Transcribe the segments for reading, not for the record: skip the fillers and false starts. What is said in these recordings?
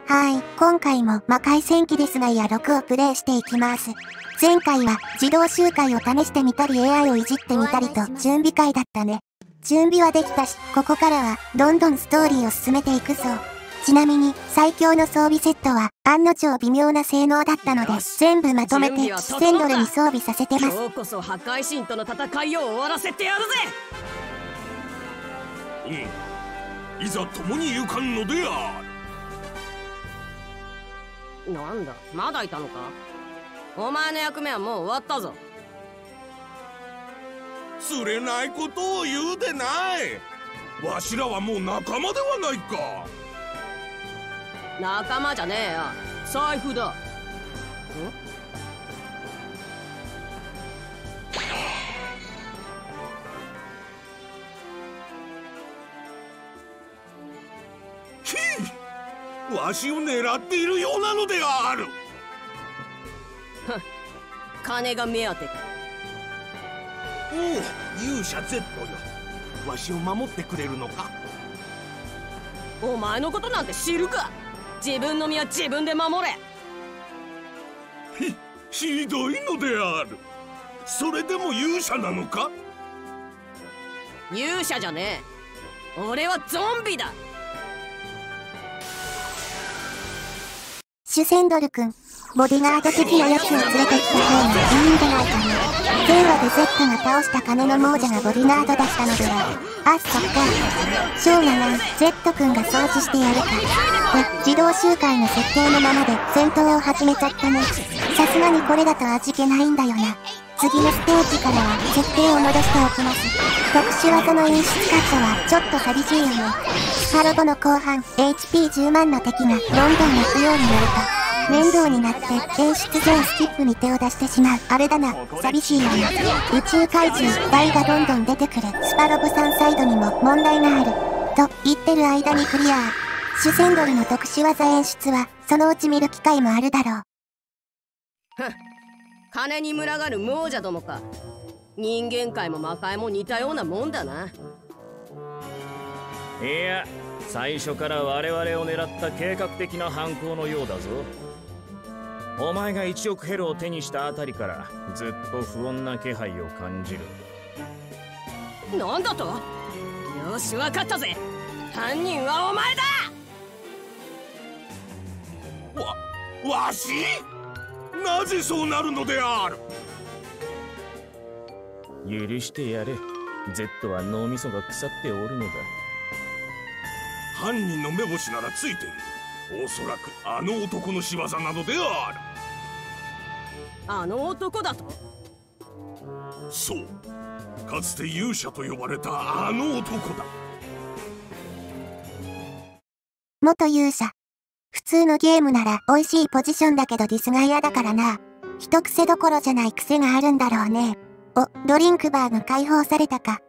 はい、今回も魔界戦記ですが6をプレイしていきます。前回は自動周回を試してみたり AI をいじってみたりと準備会だったね。準備はできたし、ここからはどんどんストーリーを進めていくぞ。ちなみに最強の装備セットは案の定微妙な性能だったので全部まとめてシセンドルに装備させてます。 今日こそ破壊神との戦いを終わらせてやるぜ。 いざ共に行かんのである。 なんだ、まだいたのか。お前の役目はもう終わったぞ。 釣れないことを言うでない。わしらはもう仲間ではないか。 仲間じゃねえよ、財布だ。 わしを狙っているようなのである。 金が目当てか。 おお、勇者 Z よ。わしを守ってくれるのか。 お前のことなんて知るか。自分の身は自分で守れ。 ひどいのである。それでも勇者なのか。 勇者じゃねえ、俺はゾンビだ。 シュセンドル君、ボディガード的なやつを連れてきた方がいいんじゃないかな。前話で Z が倒した金の亡者がボディガードだったのでは。あ、そっか。しょうがない、Z 君が掃除してやるか。で、自動周回の設定のままで戦闘を始めちゃったね。さすがにこれだと味気ないんだよな。次のステージからは設定を戻しておきます。特殊技の演出カットはちょっと寂しいよね。スパロボの後半 HP10 万の敵がどんどん泣くようになると面倒になって演出全スキップに手を出してしまう。あれだな、寂しいよね。宇宙怪獣大がどんどん出てくるスパロボさんサイドにも問題があると言ってる間にクリア。シュセンドルの特殊技演出はそのうち見る機会もあるだろう。 金に群がる亡者どもか。人間界も魔界も似たようなもんだな。 いや、最初から我々を狙った計画的な犯行のようだぞ。お前が1億ヘルを手にしたあたりからずっと不穏な気配を感じる。 なんだと。よし、分かったぜ。犯人はお前だ。 わし？なぜそうなるのである。 許してやれ。 Z は脳みそが腐っておるのだ。 犯人の目星ならついている。おそらくあの男の仕業なのである。 あの男だと。 そう、かつて勇者と呼ばれたあの男だ。 元勇者。普通のゲームなら美味しいポジションだけどディスが嫌だからな。一癖どころじゃない癖があるんだろうね。お、ドリンクバーが開放されたか。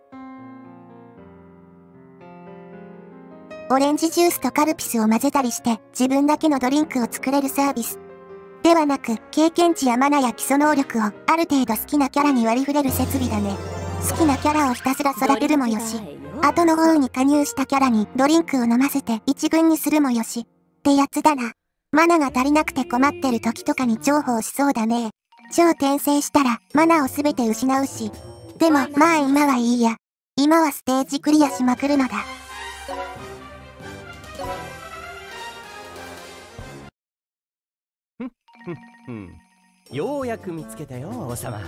オレンジジュースとカルピスを混ぜたりして自分だけのドリンクを作れるサービス。ではなく、経験値やマナや基礎能力をある程度好きなキャラに割り振れる設備だね。好きなキャラをひたすら育てるもよし、後の方に加入したキャラにドリンクを飲ませて一軍にするもよし。ってやつだな。マナが足りなくて困ってる時とかに重宝しそうだね。超転生したらマナをすべて失うし。でもまあ今はいいや。今はステージクリアしまくるのだ。 ようやく見つけたよ、王様。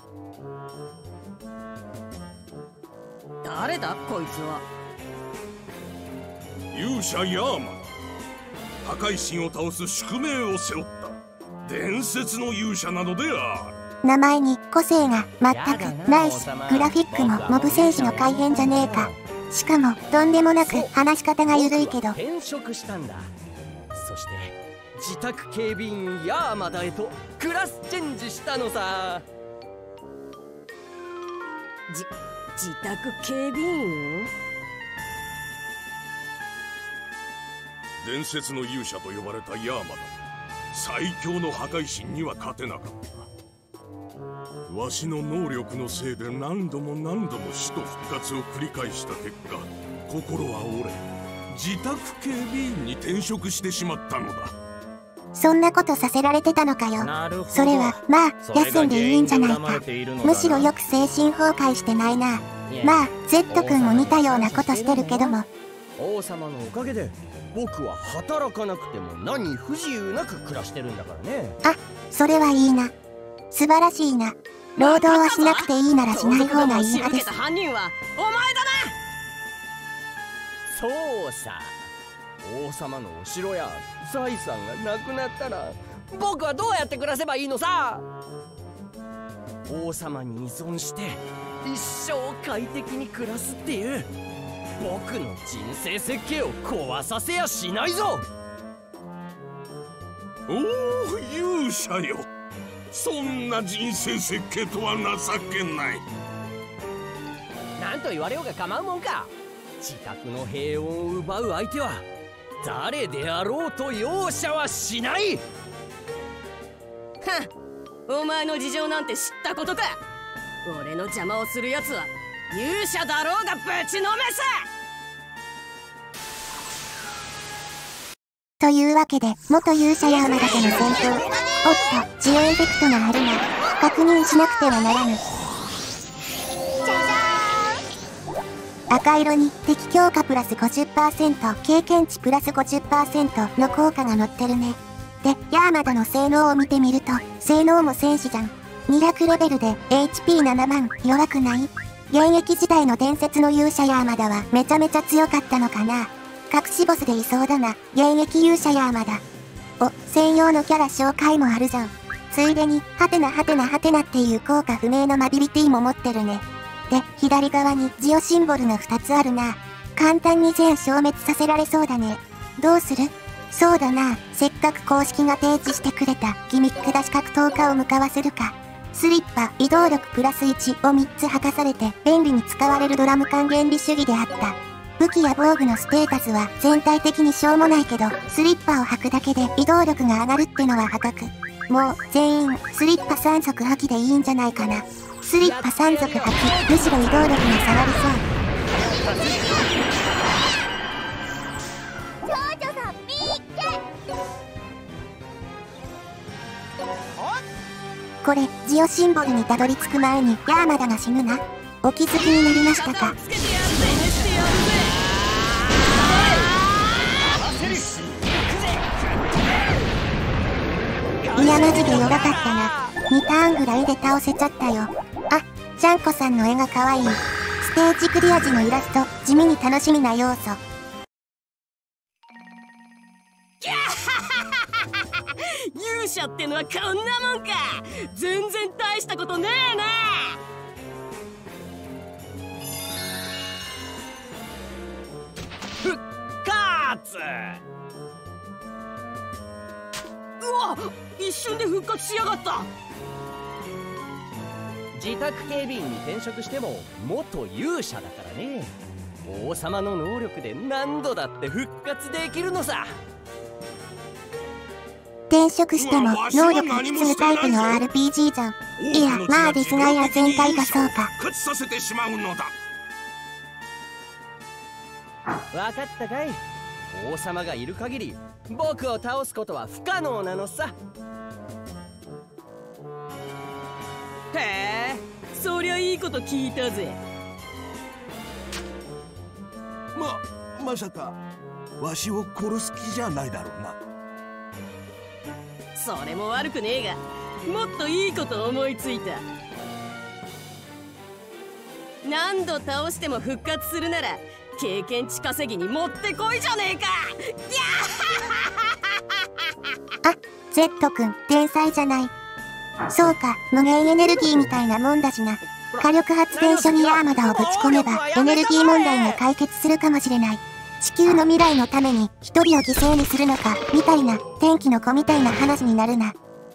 誰だこいつは。 勇者ヤーマン、破壊神を倒す宿命を背負った伝説の勇者なのである。 名前に個性が全くないし、グラフィックもモブ戦士の改変じゃねえか。しかもとんでもなく話し方がゆるいけど。 転職したんだ。そして自宅警備員ヤーマダへとクラスチェンジしたのさ。 自宅警備員。 伝説の勇者と呼ばれたヤーマだ。最強の破壊神には勝てなかった。わしの能力のせいで何度も死と復活を繰り返した結果、心は折れ自宅警備員に転職してしまったのだ。 そんなことさせられてたのかよ。 なるほど。 それはまあ休んでいいんじゃないか。むしろよくく精神崩壊してないな。まあ Z 君も似たようなことしてるけども。 王様のおかげで僕は働かなくても何不自由なく暮らしてるんだからね。 あ、それはいいな。素晴らしいな。労働はしなくていいならしない方がいい派です。 犯人はお前だな。 そうさ、王様のお城や財産がなくなったら僕はどうやって暮らせばいいのさ。王様に依存して一生快適に暮らすっていう僕の人生設計を壊させやしないぞ。 おお、勇者よ。そんな人生設計とは情けない。 なんと言われようが構うもんか。自宅の平穏を奪う相手は誰であろうと容赦はしない。 はっ、お前の事情なんて知ったことか。俺の邪魔をするやつは勇者だろうがぶちのめせ。 というわけで元勇者山形の戦闘。おっと、ジオエフェクトがあるが確認しなくてはならぬ。赤色に敵強化プラス 50%、経験値プラス 50% の効果が載ってるね。で、ヤーマダの性能を見てみると、性能も戦士じゃん。200レベルで HP7 万、弱くない？現役時代の伝説の勇者ヤーマダはめちゃめちゃ強かったのかな。隠しボスでいそうだな、現役勇者ヤーマダ。お、専用のキャラ紹介もあるじゃん。ついでに、ハテナハテナハテナっていう効果不明のマビリティも持ってるね。で、左側にジオシンボルが2つあるな。簡単に全消滅させられそうだね。どうする？そうだな、せっかく公式が提示してくれたギミック出し格闘家を向かわせるか。スリッパ、移動力プラス1を3つ履かされて便利に使われるドラム缶原理主義であった。武器や防具のステータスは全体的にしょうもないけど、スリッパを履くだけで移動力が上がるってのは破格。もう全員スリッパ3足履きでいいんじゃないかな。スリッパ3足履き、むしろ移動力が下がりそう。これ、ジオシンボルにたどり着く前にヤーマダが死ぬな。お気づきになりましたか？いやマジで弱かったな。2ターンぐらいで倒せちゃったよ。あ、ちゃんこさんの絵が可愛い。ステージクリア時のイラスト、地味に楽しみな要素。 勇者ってのはこんなもんか。全然大したことねえな。 復活。 うわ、一瞬で復活しやがった。 自宅警備員に転職しても元勇者だからね。王様の能力で何度だって復活できるのさ。 転職しても能力普通タイプの RPG じゃん。いや、まあですがや全体がそうか。 復活させてしまうのだ。 わかったかい。王様がいる限り僕を倒すことは不可能なのさ。 へえ、そりゃいいこと聞いたぜ。 まさかわしを殺す気じゃないだろうな。 それも悪くねえが、もっといいこと思いついた。何度倒しても復活するなら経験値稼ぎにもってこいじゃねえか。 あ、Z 君天才じゃない。そうか、無限エネルギーみたいなもんだしな。火力発電所にヤーマダをぶち込めばエネルギー問題が解決するかもしれない。地球の未来のために一人を犠牲にするのかみたいな天気の子みたいな話になるな。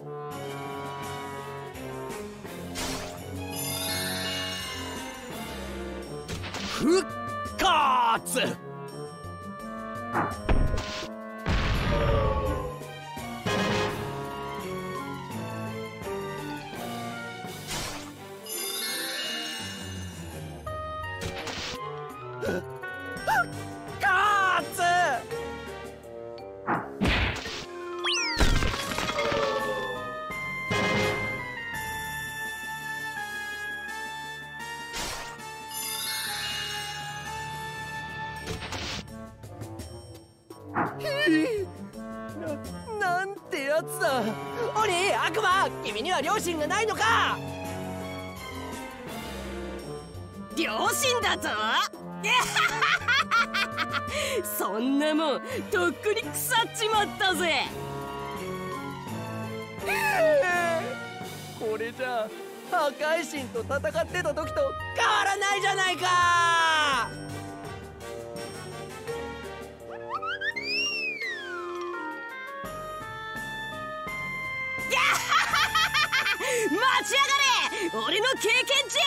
復活。復活。 なんてやつだ。鬼悪魔、君には両親がないのか。 両親だとそんなもんとっくに腐っちまったぜ。 これじゃあ破壊神と戦ってた時と変わらないじゃないか。 待ちやがれ、俺の経験値。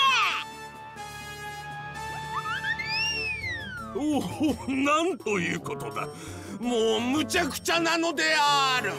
おお、なんということだ。もうむちゃくちゃなのである。